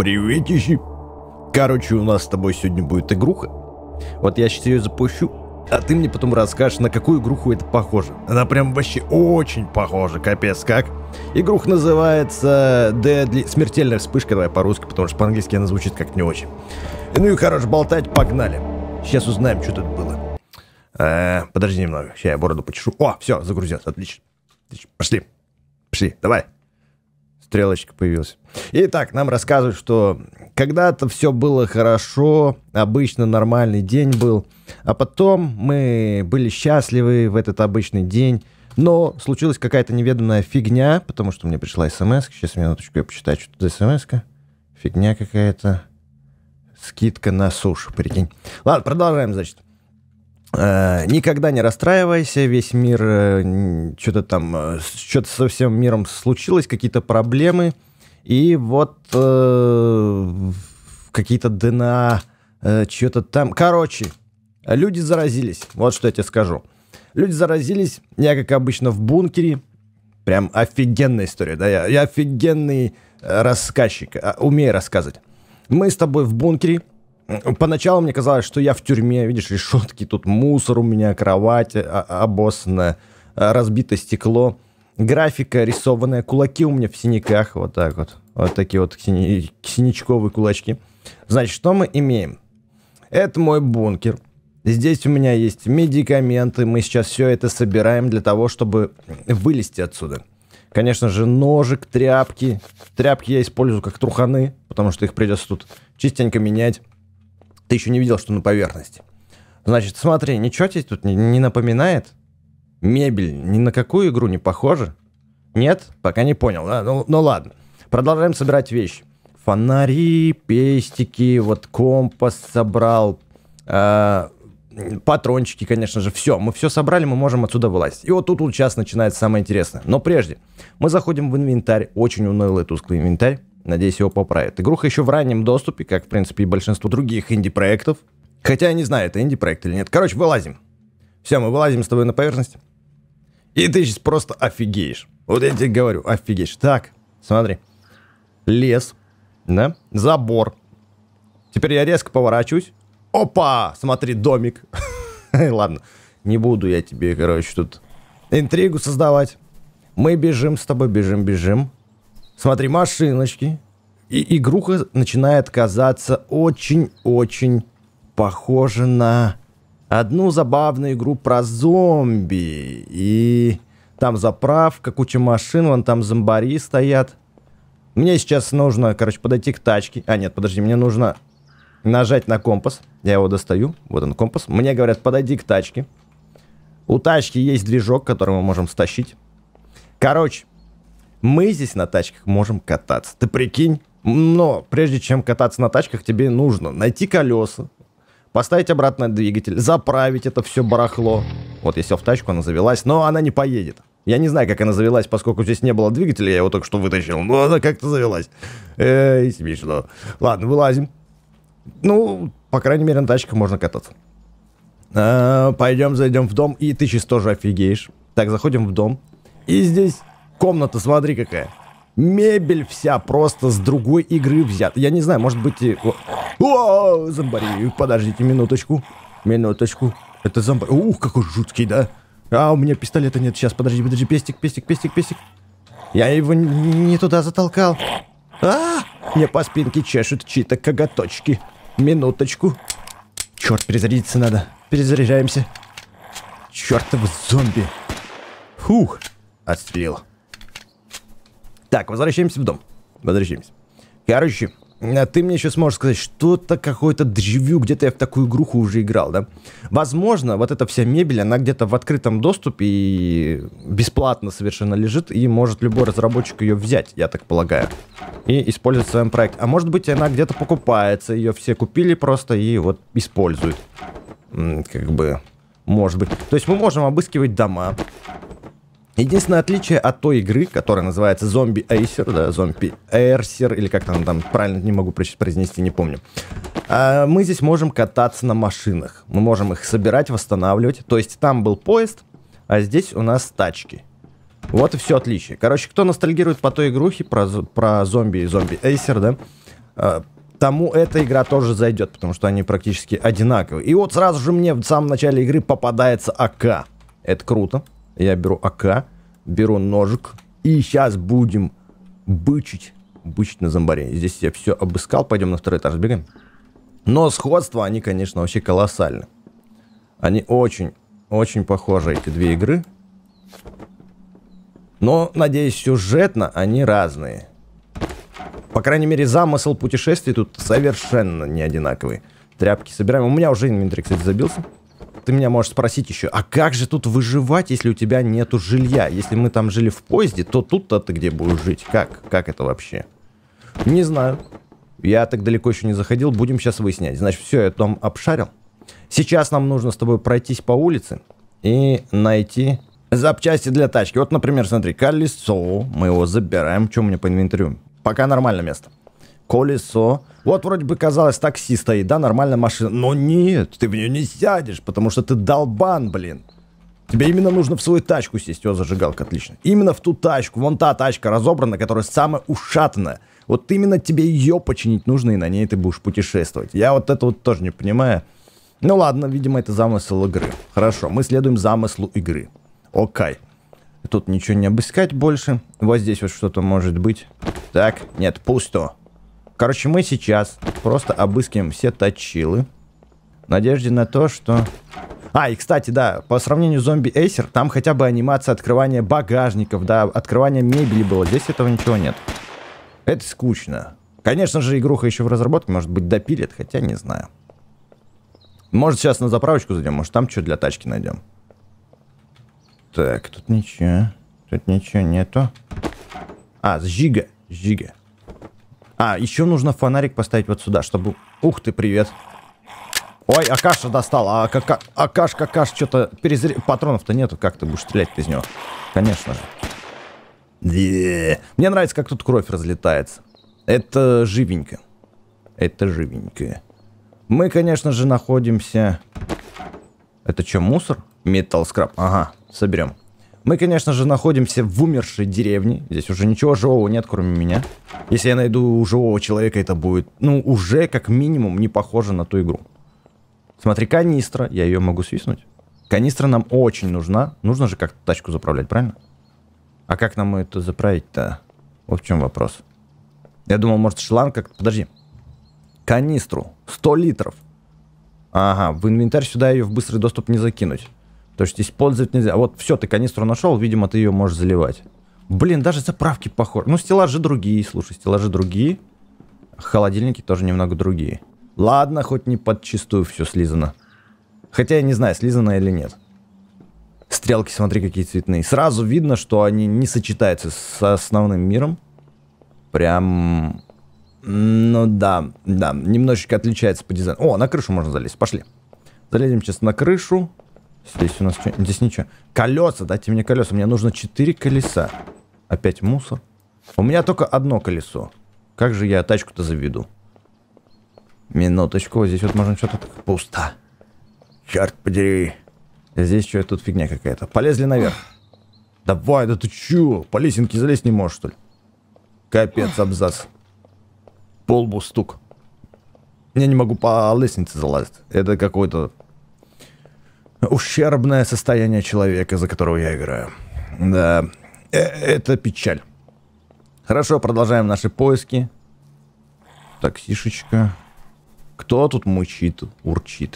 Приветищи. Короче, у нас с тобой сегодня будет игруха. Вот я сейчас ее запущу, а ты мне потом расскажешь, на какую игруху это похоже. Она прям вообще очень похожа, капец как. Игруха называется Deadly... Смертельная вспышка, давай по-русски, потому что по-английски она звучит как не очень. Ну и хорош болтать, погнали. Сейчас узнаем, что тут было. Подожди немного, сейчас я бороду почешу. О, все, загрузилось, отлично. Пошли, давай. Стрелочка появилась. Итак, нам рассказывают, что когда-то все было хорошо, обычно нормальный день был, а потом мы были счастливы в этот обычный день, но случилась какая-то неведомая фигня, потому что мне пришла смс. Сейчас минуточку, я почитаю, что тут за смс-ка. Фигня какая-то. Скидка на сушу, прикинь. Ладно, продолжаем, значит. Никогда не расстраивайся, весь мир, что-то со всем миром случилось, какие-то проблемы, и вот какие-то ДНА, что-то там. Короче, люди заразились, вот что я тебе скажу. Люди заразились, я, как обычно, в бункере, прям офигенная история, да, я офигенный рассказчик, умею рассказывать. Мы с тобой в бункере. Поначалу мне казалось, что я в тюрьме, видишь, решетки, тут мусор у меня, кровать обоссанная, разбито стекло, графика рисованная, кулаки у меня в синяках, вот так вот, вот такие вот синячковые кулачки. Значит, что мы имеем? Это мой бункер, здесь у меня есть медикаменты, мы сейчас все это собираем для того, чтобы вылезти отсюда. Конечно же, ножик, тряпки. Тряпки я использую как труханы, потому что их придется тут частенько менять. Ты еще не видел, что на поверхности. Значит, смотри, ничего тебе тут не напоминает? Мебель ни на какую игру не похожа? Нет? Пока не понял, да? Ну ладно. Продолжаем собирать вещи. Фонари, пестики, вот компас собрал, патрончики, конечно же, все. Мы все собрали, мы можем отсюда вылазить. И вот тут сейчас начинается самое интересное. Но прежде, мы заходим в инвентарь. Очень унылый, тусклый инвентарь. Надеюсь, его поправят. Игруха еще в раннем доступе, как, в принципе, и большинство других инди-проектов. Хотя я не знаю, это инди-проект или нет. Короче, вылазим. Все, мы вылазим с тобой на поверхность. И ты сейчас просто офигеешь. Вот я тебе говорю, офигеешь. Так, смотри. Лес, да? Забор. Теперь я резко поворачиваюсь. Опа! Смотри, домик. Ладно, не буду я тебе, короче, тут интригу создавать. Мы бежим с тобой, бежим. Смотри, машиночки. И игруха начинает казаться очень-очень похожа на одну забавную игру про зомби. И там заправка, куча машин, вон там зомбари стоят. Мне сейчас нужно, короче, подойти к тачке. А, нет, подожди, мне нужно нажать на компас. Я его достаю. Вот он, компас. Мне говорят, подойди к тачке. У тачки есть движок, который мы можем стащить. Короче, мы здесь на тачках можем кататься. Ты прикинь? Но прежде чем кататься на тачках, тебе нужно найти колеса, поставить обратно двигатель, заправить это все барахло. Вот я сел в тачку, она завелась, но она не поедет. Я не знаю, как она завелась, поскольку здесь не было двигателя, я его только что вытащил. Но она как-то завелась. Смешно. Ладно, вылазим. Ну, по крайней мере, на тачках можно кататься. Пойдем, зайдем в дом, и ты сейчас тоже офигеешь. Так, заходим в дом. И здесь комната, смотри какая. Мебель вся просто с другой игры взята. Я не знаю, может быть... О, зомбари, подождите минуточку. Это зомбари. Ух, какой жуткий, да? А, у меня пистолета нет. Сейчас, подожди, пестик. Я его не туда затолкал. Мне по спинке чешут чьи-то коготочки. Минуточку. Черт, перезарядиться надо. Перезаряжаемся. Чертов зомби. Фух. Отстрелил. Так, возвращаемся в дом. Короче, ты мне еще сможешь сказать, что-то какой-то дежавю, где-то я в такую игруху уже играл, да? Возможно, вот эта вся мебель, она где-то в открытом доступе и бесплатно совершенно лежит, и может любой разработчик ее взять, я так полагаю, и использовать в своем проекте. А может быть, она где-то покупается, ее все купили просто и вот используют. Как бы, может быть. То есть мы можем обыскивать дома. Единственное отличие от той игры, которая называется Zombie Acer, да, Zombie Acer, или как там правильно не могу произнести, не помню. Мы здесь можем кататься на машинах. Мы можем их собирать, восстанавливать. То есть там был поезд, а здесь у нас тачки. Вот и все отличие. Короче, кто ностальгирует по той игрухе, про зомби Acer, да, тому эта игра тоже зайдет, потому что они практически одинаковые. И вот сразу же мне в самом начале игры попадается АК. Это круто. Я беру АК, беру ножик, и сейчас будем бычить на зомбаре. Здесь я все обыскал, пойдем на второй этаж бегаем. Но сходства, они, конечно, вообще колоссальны. Они очень похожи, эти две игры. Но, надеюсь, сюжетно они разные. По крайней мере, замысел путешествий тут совершенно не одинаковый. Тряпки собираем. У меня уже инвентарь, кстати, забился. Ты меня можешь спросить еще, а как же тут выживать, если у тебя нету жилья? Если мы там жили в поезде, то тут-то ты где будешь жить? Как это вообще? Не знаю. Я так далеко еще не заходил. Будем сейчас выяснять. Значит, все, я там обшарил. Сейчас нам нужно с тобой пройтись по улице и найти запчасти для тачки. Вот, например, смотри, колесо. Мы его забираем. Что у меня по инвентарю? Пока нормальное место. Колесо. Вот вроде бы казалось, такси стоит, да, нормальная машина. Но нет, ты в нее не сядешь, потому что ты долбан, блин. Тебе именно нужно в свою тачку сесть. О, зажигалка, отлично. Именно в ту тачку. Вон та тачка разобрана, которая самая ушатанная. Вот именно тебе ее починить нужно, и на ней ты будешь путешествовать. Я вот это вот тоже не понимаю. Ну ладно, видимо, это замысел игры. Хорошо, мы следуем замыслу игры. Окей. Тут ничего не обыскать больше. Вот здесь вот что-то может быть. Так, нет, пусто. Короче, мы сейчас просто обыскиваем все точилы. В надежде на то, что... И, кстати, да, по сравнению с зомби Эйсер, там хотя бы анимация открывания багажников, да, открывания мебели было. Здесь этого ничего нет. Это скучно. Конечно же, игруха еще в разработке, может быть, допилит, хотя не знаю. Может, сейчас на заправочку зайдем, может, там что для тачки найдем. Так, тут ничего. Тут ничего нету. Сжига. Еще нужно фонарик поставить вот сюда, чтобы... Ух ты, привет. Ой, Акаша достал. Акаш, что-то патронов-то нету. Как ты будешь стрелять из него? Конечно же. Мне нравится, как тут кровь разлетается. Это живенько. Мы, конечно же, находимся... Это что, мусор? Металл скраб. Ага, соберем. Мы, конечно же, находимся в умершей деревне. Здесь уже ничего живого нет, кроме меня. Если я найду живого человека, это будет, уже как минимум не похоже на ту игру. Смотри, канистра. Я ее могу свистнуть. Канистра нам очень нужна. Нужно же как-то тачку заправлять, правильно? А как нам это заправить-то? Вот в чем вопрос. Я думал, может, шланг как-то... Подожди. Канистру. 100 литров. Ага, в инвентарь сюда ее в быстрый доступ не закинуть. То есть использовать нельзя. Вот все, ты канистру нашел, видимо, ты ее можешь заливать. Блин, даже заправки похожи. Стеллажи другие, слушай, стеллажи другие. Холодильники тоже немного другие. Ладно, хоть не подчистую все слизано. Хотя я не знаю, слизано или нет. Стрелки, смотри, какие цветные. Сразу видно, что они не сочетаются с основным миром. Прям... да, немножечко отличается по дизайну. О, на крышу можно залезть, пошли. Залезем сейчас на крышу. Здесь у нас что? Здесь ничего. Колеса, дайте мне колеса. Мне нужно 4 колеса. Опять мусор. У меня только одно колесо. Как же я тачку-то заведу? Минуточку. Здесь вот можно что-то... Пусто. Черт подери. Здесь что, тут фигня какая-то. Полезли наверх. Давай, да ты чё? По лесенке залезть не можешь, что ли? Капец, абзац. По лбу стук. Я не могу по лестнице залазить. Это какое-то ущербное состояние человека, за которого я играю. Да, это печаль. Хорошо, продолжаем наши поиски. Таксишечка. Кто тут мычит, урчит?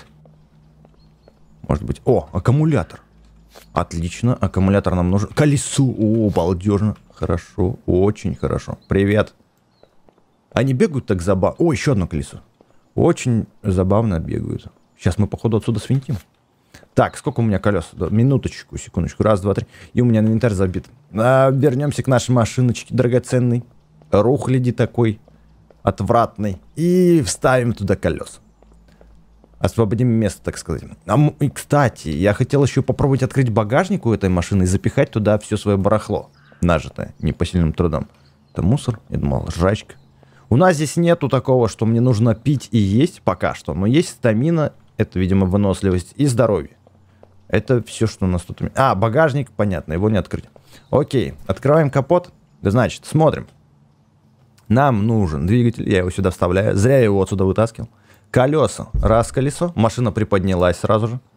Может быть... О, аккумулятор. Отлично, аккумулятор нам нужен. Колесо. О, балдежно. Хорошо, очень хорошо. Привет. Они бегают так забавно. О, еще одно колесо. Очень забавно бегают. Сейчас мы, походу, отсюда свинтим. Так, сколько у меня колес? Минуточку, секундочку. Раз, два, три. И у меня инвентарь забит. Вернемся к нашей машиночке драгоценной. Рухляди такой. Отвратный. И вставим туда колеса. Освободим место, так сказать. И, кстати, я хотел еще попробовать открыть багажник у этой машины и запихать туда все свое барахло. Нажитое непосильным трудом. Это мусор? Я думал, жрачка. У нас здесь нету такого, что мне нужно пить и есть пока что. Но есть стамина, это, видимо, выносливость и здоровье. Это все, что у нас тут... багажник, понятно, его не открыть. Окей, открываем капот. Да, значит, смотрим. Нам нужен двигатель, я его сюда вставляю. Зря я его отсюда вытаскивал. Колеса. Раз колесо, машина приподнялась сразу же.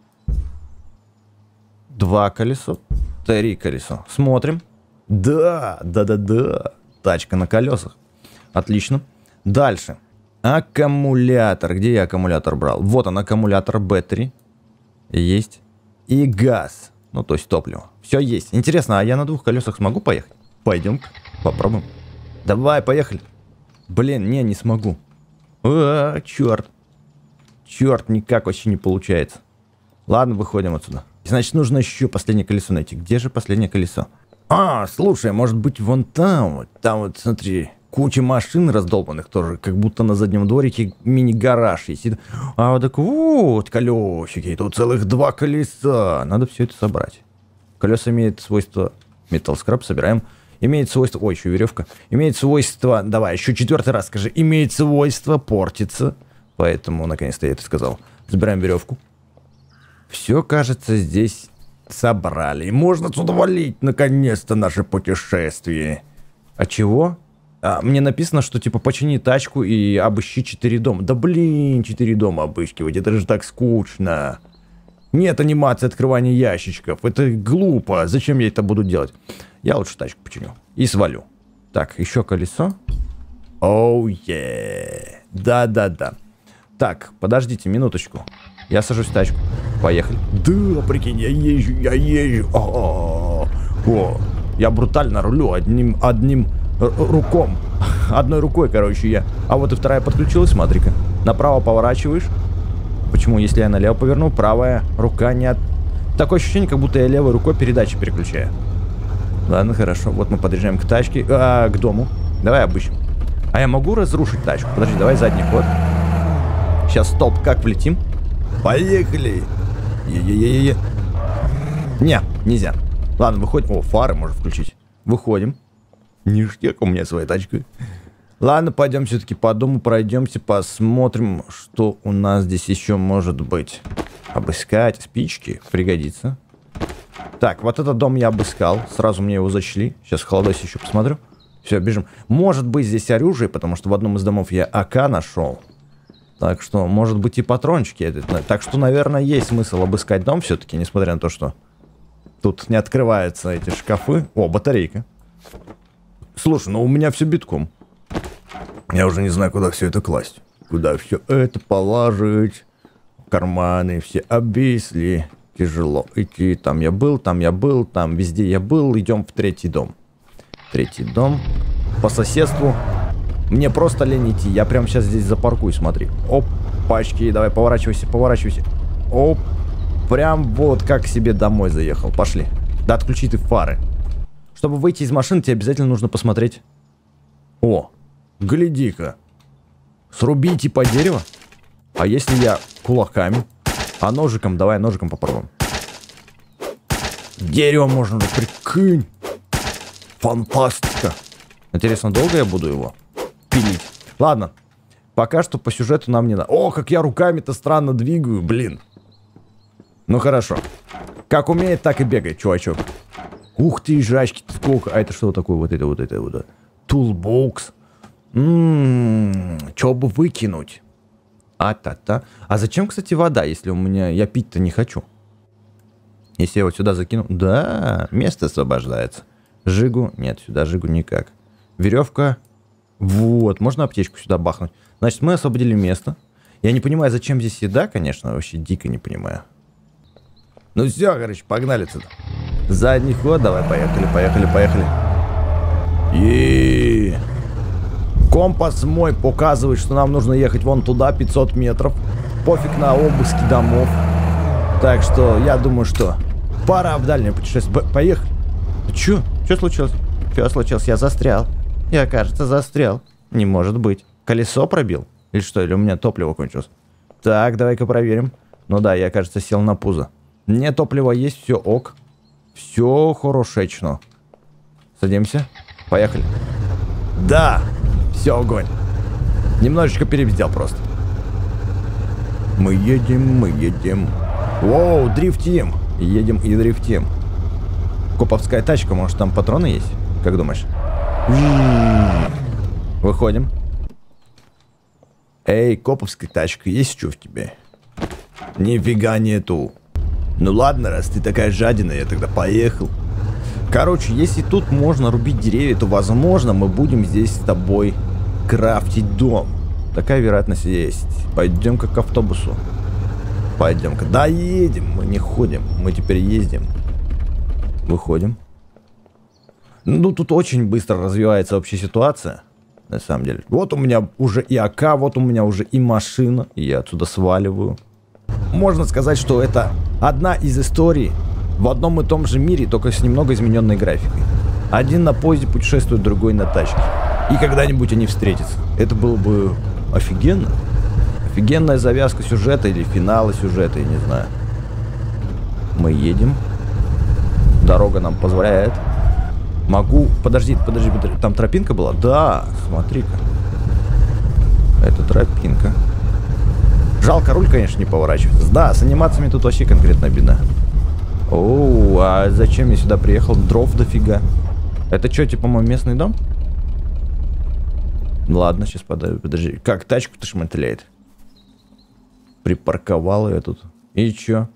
2 колесо, 3 колесо. Смотрим. Да. Тачка на колесах. Отлично. Дальше. Аккумулятор. Где я аккумулятор брал? Вот он, аккумулятор Battery. Есть. И газ. Ну, то есть топливо. Все есть. Интересно, а я на 2 колесах смогу поехать? Пойдем-ка, попробуем. Давай, поехали. Блин, не смогу. Черт. Черт, никак вообще не получается. Ладно, выходим отсюда. Значит, нужно еще последнее колесо найти. Где же последнее колесо? Слушай, может быть, вон там вот. Там вот, смотри, куча машин раздолбанных тоже. Как будто на заднем дворике мини-гараж есть. Вот так вот, колесики. Тут целых 2 колеса. Надо все это собрать. Колеса имеют свойство... Metal Scrap собираем. Имеет свойство... Ой, еще веревка. Имеет свойство... Давай, еще 4-й раз скажи. Имеет свойство портиться. Поэтому, наконец-то, я это сказал. Забираем веревку. Все, кажется, здесь собрали. Можно отсюда валить, наконец-то, наше путешествие. А чего? Мне написано, что, типа, почини тачку и обыщи 4 дома. Да, блин, 4 дома обыскивать. Это же так скучно. Нет анимации открывания ящичков. Это глупо. Зачем я это буду делать? Я лучше тачку починю. И свалю. Так, еще колесо. Оу, да. Так, подождите минуточку. Я сажусь в тачку. Поехали. Да, прикинь, я езжу. Я брутально рулю одним руком. Одной рукой, короче, я. А вот и вторая подключилась, смотри-ка. Направо поворачиваешь. Почему, если я налево поверну, правая рука не от... Такое ощущение, как будто я левой рукой передачи переключаю. Ладно, хорошо. Вот мы подъезжаем к тачке. К дому. Давай обыщем. А я могу разрушить тачку? Подожди, давай задний ход. Сейчас, стоп, как влетим? Поехали! Не, нельзя. Ладно, выходим. О, фары можно включить. Выходим. Ништяк, у меня своя тачка. Ладно, пойдем все-таки по дому пройдемся, посмотрим, что у нас здесь еще может быть. Обыскать. Спички пригодится. Так, вот этот дом я обыскал. Сразу мне его зачли. Сейчас в холодосе еще посмотрю. Все, бежим. Может быть здесь оружие, потому что в одном из домов я АК нашел. Так что, может быть, и патрончики. Так что, наверное, есть смысл обыскать дом все-таки, несмотря на то, что тут не открываются эти шкафы. О, батарейка. Слушай, ну у меня все битком. Я уже не знаю, куда все это класть. Куда все это положить. Карманы все обвисли. Тяжело идти. Там я был, там везде я был. Идем в 3-й дом. 3-й дом. По соседству. Мне просто лень идти. Я прямо сейчас здесь запаркую, смотри. Опачки, давай, поворачивайся. Оп. Прям вот как к себе домой заехал. Пошли. Да отключи ты фары. Чтобы выйти из машины, тебе обязательно нужно посмотреть. О, гляди-ка. Срубите по дереву. А если я кулаками? А ножиком? Давай ножиком попробуем. Дерево можно, прикинь. Фантастика. Интересно, долго я буду его пилить? Ладно. Пока что по сюжету нам не надо. О, как я руками-то странно двигаю, блин. Ну хорошо. Как умеет, так и бегает, чувачок. Ух ты, жрачки-то сколько. А это что такое? Вот это. Тулбокс. Чё бы выкинуть? А зачем, кстати, вода, если у меня... Я пить-то не хочу. Если я вот сюда закину... Да, место освобождается. Жигу? Нет, сюда жигу никак. Веревка. Вот, можно аптечку сюда бахнуть. Значит, мы освободили место. Я не понимаю, зачем здесь еда, конечно. Вообще дико не понимаю. Ну все, короче, погнали отсюда. Задний ход, давай, поехали. И компас мой показывает, что нам нужно ехать вон туда, 500 метров. Пофиг на обыски домов. Так что, я думаю, что пора в дальнее путешествие. Поехали. Чё? Что случилось? Я застрял. Я, кажется, застрял. Не может быть. Колесо пробил? Или что? Или у меня топливо кончилось? Так, давай-ка проверим. Ну да, я, кажется, сел на пузо. Не, топливо есть, все ок. Все хорошечно. Садимся. Поехали. Да, все, огонь. Немножечко перебздел просто. Мы едем. Воу, дрифтим. Едем и дрифтим. Коповская тачка, может там патроны есть? Как думаешь? Выходим. Эй, коповская тачка, есть что в тебе? Нифига нету. Ну ладно, раз ты такая жадина, я тогда поехал. Короче, если тут можно рубить деревья, то, возможно, мы будем здесь с тобой крафтить дом. Такая вероятность есть. Пойдем-ка к автобусу. Пойдем-ка. Да, едем. Мы не ходим. Мы теперь ездим. Выходим. Ну, тут очень быстро развивается общая ситуация. На самом деле. Вот у меня уже и АК, вот у меня уже и машина. И я отсюда сваливаю. Можно сказать, что это одна из историй в одном и том же мире, только с немного измененной графикой. Один на поезде путешествует, другой на тачке. И когда-нибудь они встретятся. Это было бы офигенно. Офигенная завязка сюжета или финала сюжета, я не знаю. Мы едем. Дорога нам позволяет. Могу... Подожди. Там тропинка была? Да, смотри-ка. Это тропинка. Жалко, руль, конечно, не поворачивается. Да, с анимациями тут вообще конкретная беда. Оу, а зачем я сюда приехал? Дров дофига. Это что, типа мой местный дом? Ладно, сейчас подожди. Как тачку-то шматляет? Припарковал ее тут. И чё?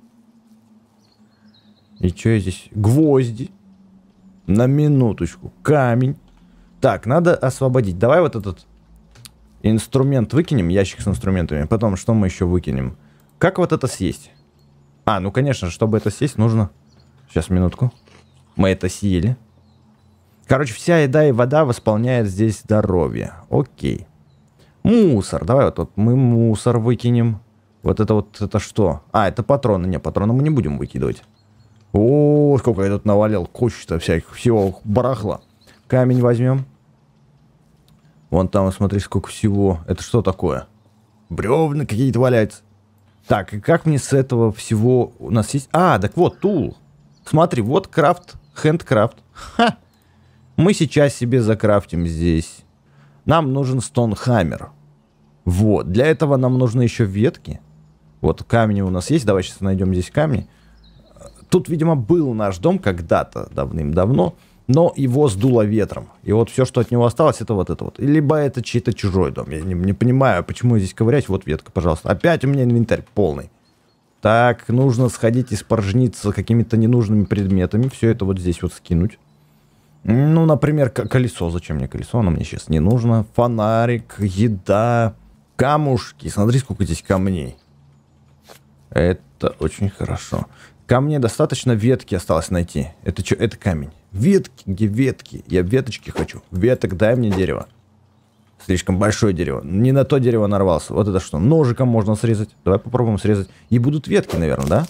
И чё я здесь? Гвозди. На минуточку. Камень. Так, надо освободить. Давай вот этот инструмент выкинем. Ящик с инструментами. Потом, что мы еще выкинем? Как вот это съесть? А, ну, конечно, чтобы это съесть, нужно... Сейчас, минутку. Мы это съели. Короче, вся еда и вода восполняет здесь здоровье. Окей. Мусор. Давай вот мы мусор выкинем. Вот, это что? А, это патроны. Не, патроны мы не будем выкидывать. О, сколько я тут навалил. Кучу-то всего барахла. Камень возьмем. Вон там, смотри, сколько всего. Это что такое? Бревна какие-то валяются. Так, и как мне с этого всего у нас есть... А, так вот, тул. Смотри, вот крафт, хендкрафт. Ха! Мы сейчас себе закрафтим здесь. Нам нужен стоунхаммер. Вот, для этого нам нужны еще ветки. Вот камни у нас есть, давай сейчас найдем здесь камни. Тут, видимо, был наш дом когда-то, давным-давно, но его сдуло ветром. И вот все, что от него осталось, это вот это вот. Либо это чей-то чужой дом. Я не понимаю, почему здесь ковырять. Вот ветка, пожалуйста. Опять у меня инвентарь полный. Так, нужно сходить и споржниться какими-то ненужными предметами. Все это вот здесь вот скинуть. Ну, например, колесо. Зачем мне колесо? Оно мне сейчас не нужно. Фонарик, еда, камушки. Смотри, сколько здесь камней. Это очень хорошо. Камней достаточно, ветки осталось найти. Это что? Это камень. Ветки, где ветки? Я веточки хочу. Веток, дай мне дерево. Слишком большое дерево. Не на то дерево нарвался. Вот это что? Ножиком можно срезать. Давай попробуем срезать. И будут ветки, наверное,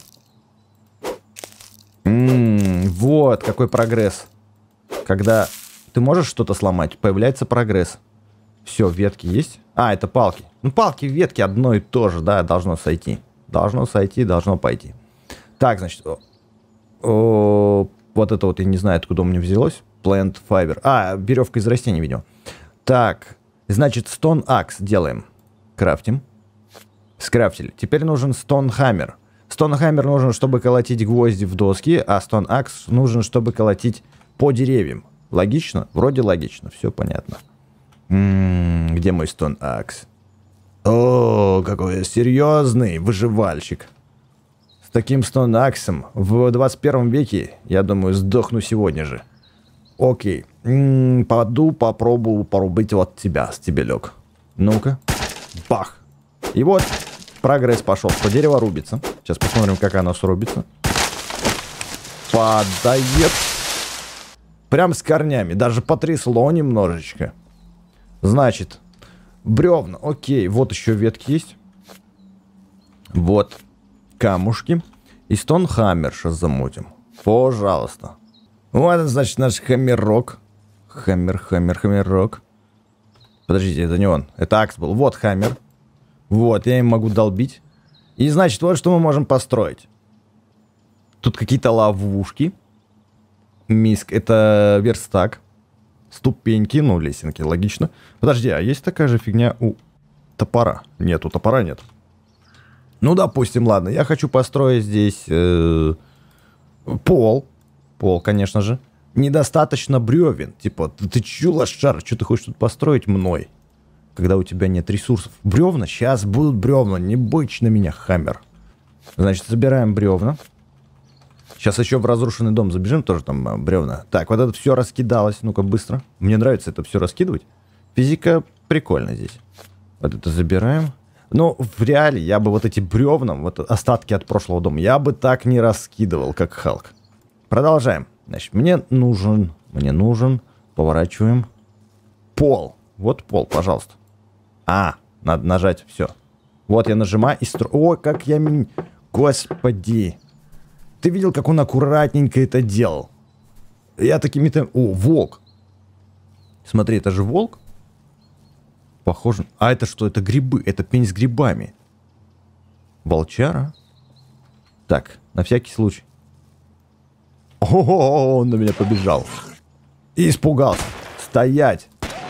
да? Вот какой прогресс. Когда ты можешь что-то сломать, появляется прогресс. Все, ветки есть. А, это палки. Ну, палки, ветки одно и то же, да, должно сойти. Должно сойти, должно пойти. Так, значит, вот это вот, я не знаю, откуда у меня взялось. Plant fiber. А, веревка из растений, видимо. Так, значит, stone axe делаем. Крафтим. Скрафтили. Теперь нужен stone hammer. Stone hammer нужен, чтобы колотить гвозди в доски, а stone axe нужен, чтобы колотить по деревьям. Логично? Вроде логично. Все понятно. Где мой stone axe? О, какой я серьезный выживальщик. С таким stone axe в 21 веке, я думаю, сдохну сегодня же. Окей. Попробую порубить вот тебя, стебелек. Ну-ка. Бах. И вот прогресс пошел. По дерево рубится. Сейчас посмотрим, как оно срубится. Падает. Прям с корнями. Даже потрясло немножечко. Значит, бревна. Окей. Вот еще ветки есть. Вот. Камушки. И стоунхаммер сейчас замутим. Пожалуйста. Вот, значит, наш хаммерок. Хаммерок. Подождите, это не он. Это акс был. Вот хаммер. Вот, я им могу долбить. И, значит, вот что мы можем построить. Тут какие-то ловушки. Миск. Это верстак. Ступеньки, ну, лесенки, логично. Подожди, а есть такая же фигня у топора? Нет, у топора нет. Ну, допустим, ладно. Я хочу построить здесь пол. Пол, конечно же. Недостаточно бревен. Типа, ты чё, лошара, что ты хочешь тут построить мной? Когда у тебя нет ресурсов. Бревна? Сейчас будут бревна. Не бычь на меня, Хаммер. Значит, забираем бревна. Сейчас еще в разрушенный дом забежим, тоже там бревна. Так, вот это все раскидалось. Ну-ка, быстро. Мне нравится это все раскидывать. Физика прикольно здесь. Вот это забираем. Но в реале я бы вот эти бревна, вот остатки от прошлого дома, я бы так не раскидывал, как Халк. Продолжаем. Значит, мне нужен, поворачиваем. Пол. Вот пол, пожалуйста. Надо нажать, все. Вот я нажимаю и О, как я... Господи. Ты видел, как он аккуратненько это делал? Я такими там... О, волк. Смотри, это же волк. Похоже... А это что? Это грибы. Это пень с грибами. Волчара. Так, на всякий случай. О, он на меня побежал. И испугался. Стоять.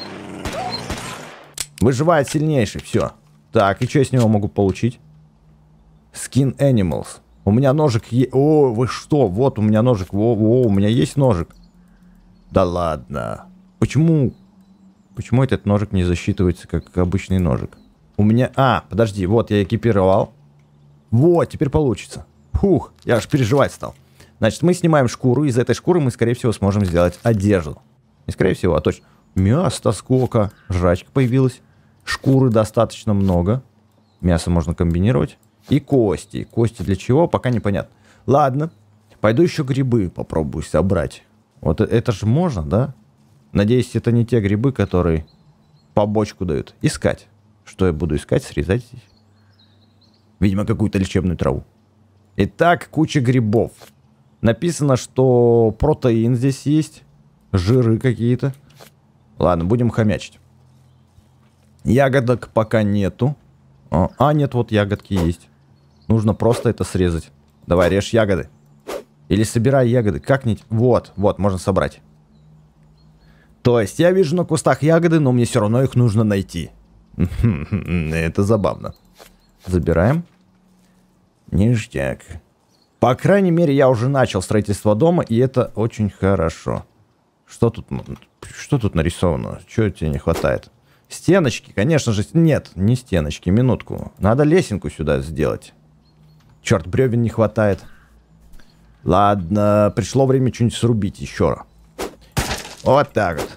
Выживает сильнейший. Все. Так, и что я с него могу получить? Skin Animals. У меня ножик есть. О, вы что? Вот у меня ножик. У меня есть ножик. Да ладно. Почему этот ножик не засчитывается как обычный ножик? У меня... подожди. Вот я экипировал. Вот, теперь получится. Фух, я аж переживать стал. Значит, мы снимаем шкуру. Из этой шкуры мы, скорее всего, сможем сделать одежду. Не скорее всего, а точно. Мясо сколько. Жрачка появилась. Шкуры достаточно много. Мясо можно комбинировать. И кости. Кости для чего? Пока непонятно. Ладно. Пойду еще грибы попробую собрать. Вот это же можно, да? Надеюсь, это не те грибы, которые побочку дают. Искать. Что я буду искать? Срезать здесь. Видимо, какую-то лечебную траву. Итак, куча грибов. Написано, что протеин здесь есть. Жиры какие-то. Ладно, будем хомячить. Ягодок пока нету. Нет, вот ягодки есть. Нужно просто это срезать. Давай, режь ягоды. Или собирай ягоды. Как-нибудь. Вот, можно собрать. То есть я вижу на кустах ягоды, но мне все равно их нужно найти. Это забавно. Забираем. Ништяк. По крайней мере, я уже начал строительство дома, и это очень хорошо. Что тут нарисовано? Чего тебе не хватает? Стеночки, конечно же. Нет, не стеночки, минутку. Надо лесенку сюда сделать. Черт, бревен не хватает. Ладно, пришло время что-нибудь срубить еще. Вот так вот.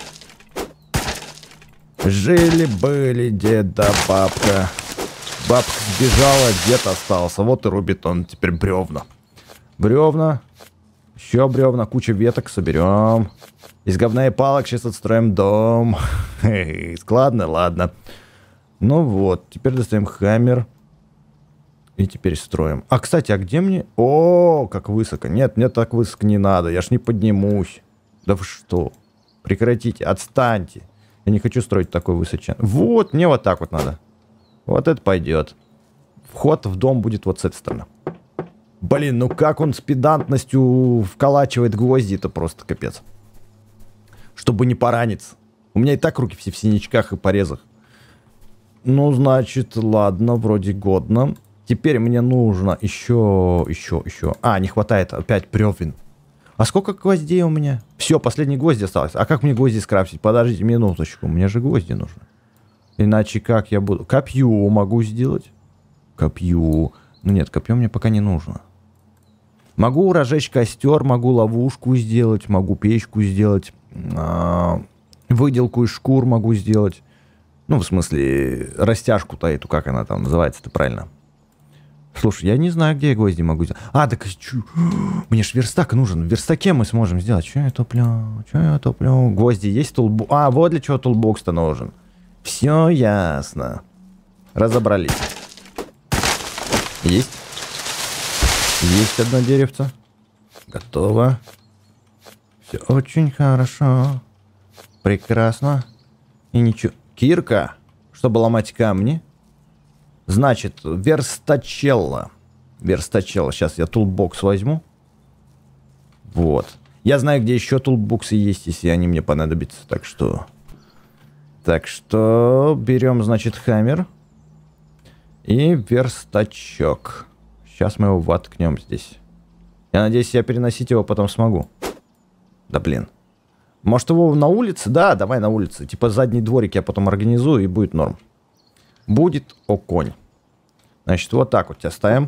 Жили-были дед да бабка. Бабка сбежала, дед остался. Вот и рубит он теперь бревна. Бревна. Еще бревна, куча веток соберем. Из говна и палок сейчас отстроим дом. Складно, ладно. Ну вот, теперь достаем хаммер. И теперь строим. Кстати, где мне... О, как высоко. Нет, мне так высоко не надо. Я ж не поднимусь. Да вы что? Прекратите, отстаньте. Я не хочу строить такой высоченный. Вот, мне вот так вот надо. Вот это пойдет. Вход в дом будет вот с этой стороны. Блин, ну как он с педантностью вколачивает гвозди, это просто капец. Чтобы не пораниться. У меня и так руки все в синячках и порезах. Ну, значит, ладно, вроде годно. Теперь мне нужно еще. Не хватает опять бревен. А сколько гвоздей у меня? Все, последний гвозди осталось. А как мне гвозди скрафтить? Подождите минуточку, мне же гвозди нужны. Иначе как я буду... Копье могу сделать. Копье. Ну нет, копье мне пока не нужно. Могу разжечь костер, могу ловушку сделать, могу печку сделать. Выделку из шкур могу сделать. Ну, в смысле, растяжку-то эту, как она там называется-то правильно. Слушай, я не знаю, где я гвозди могу сделать. Так мне ж верстак нужен. В верстаке мы сможем сделать. Че я топлю? Гвозди есть тулбокс? Вот для чего тулбокс-то нужен. Все ясно. Разобрались. Есть. Есть одно деревце. Готово. Все очень хорошо. Прекрасно. И ничего. Кирка, чтобы ломать камни. Значит, верстачелла. Сейчас я тулбокс возьму. Вот. Я знаю, где еще тулбоксы есть, если они мне понадобятся. Так что берем, значит, хаммер. И верстачок. Сейчас мы его воткнем здесь. Я надеюсь, я переносить его потом смогу. Да блин. Может его на улице? Да, давай на улице. Типа задний дворик я потом организую и будет норм. Будет оконь. Значит, вот так вот тебя ставим.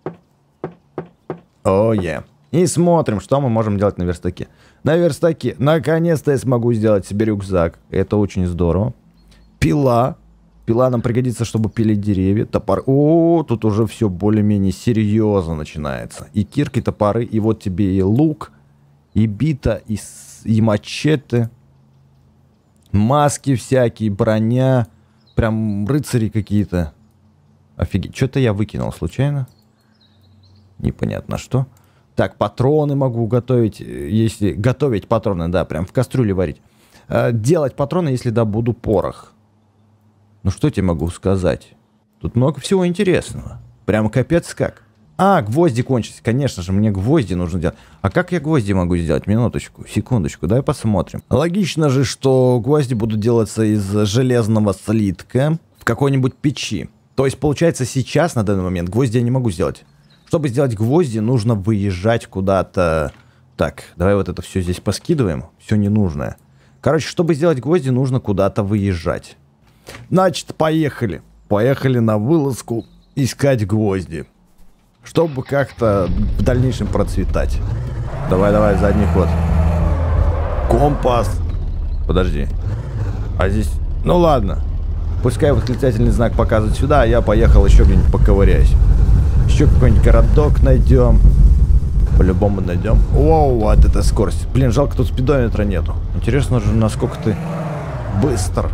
О-е. И смотрим, что мы можем делать на верстаке. На верстаке. Наконец-то я смогу сделать себе рюкзак. Это очень здорово. Пила. Пила нам пригодится, чтобы пилить деревья. Топор. О, тут уже все более-менее серьезно начинается. И кирки, топоры, и вот тебе и лук, и бита, и мачете. Маски всякие, броня. Прям рыцари какие-то. Офигеть. Что-то я выкинул случайно. Непонятно что. Так, патроны могу готовить. Если готовить патроны, да, прям в кастрюле варить. Делать патроны, если добуду порох. Ну что тебе могу сказать? Тут много всего интересного. Прямо капец как. А, гвозди кончились. Конечно же, мне гвозди нужно делать. А как я гвозди могу сделать? Минуточку, секундочку, давай посмотрим. Логично же, что гвозди будут делаться из железного слитка в какой-нибудь печи. То есть, получается, сейчас, на данный момент, гвозди я не могу сделать. Чтобы сделать гвозди, нужно выезжать куда-то. Так, давай вот это все здесь поскидываем. Все ненужное. Короче, чтобы сделать гвозди, нужно куда-то выезжать. Значит, поехали. Поехали на вылазку искать гвозди. Чтобы как-то в дальнейшем процветать. Давай, задний ход. Компас. Подожди. А здесь... Ну ладно. Пускай восклицательный знак показывает сюда, а я поехал еще где-нибудь поковыряюсь. Еще какой-нибудь городок найдем. По-любому найдем. Воу, вот это скорость. Блин, жалко, тут спидометра нету. Интересно же, насколько ты быстр.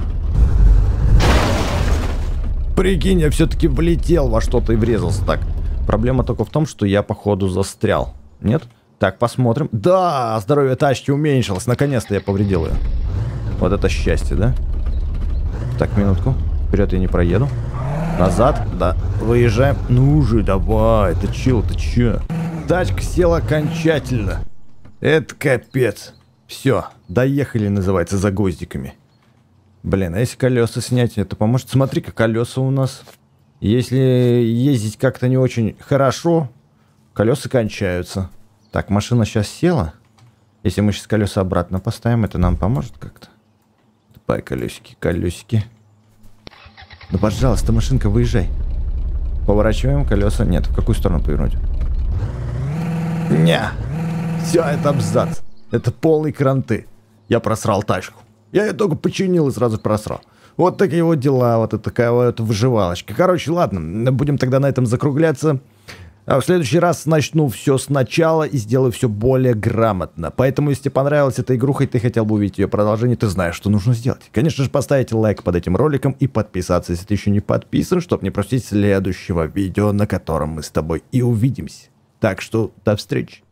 Прикинь, я все-таки влетел во что-то и врезался. Так, проблема только в том, что я, походу, застрял. Нет? Так, посмотрим. Да, здоровье тачки уменьшилось. Наконец-то я повредил ее. Вот это счастье, да? Так, минутку. Вперед я не проеду. Назад, да. Выезжаем. Ну уже, давай. Ты чё? Тачка села окончательно. Это капец. Все, доехали, называется, за гвоздиками. Блин, а если колеса снять, это поможет? Смотри-ка, колеса у нас. Если ездить как-то не очень хорошо, колеса кончаются. Так, машина сейчас села. Если мы сейчас колеса обратно поставим, это нам поможет как-то? Давай, колесики. Ну, пожалуйста, машинка, выезжай. Поворачиваем колеса. Нет, в какую сторону повернуть? Не. Все, это абзац. Это полный кранты. Я просрал тачку. Я ее только починил и сразу просрал. Вот такие вот дела, вот это такая вот выживалочка. Короче, ладно, будем тогда на этом закругляться. А в следующий раз начну все сначала и сделаю все более грамотно. Поэтому, если тебе понравилась эта игруха и ты хотел бы увидеть ее продолжение, ты знаешь, что нужно сделать. Конечно же, поставить лайк под этим роликом и подписаться, если ты еще не подписан, чтобы не пропустить следующего видео, на котором мы с тобой и увидимся. Так что до встречи.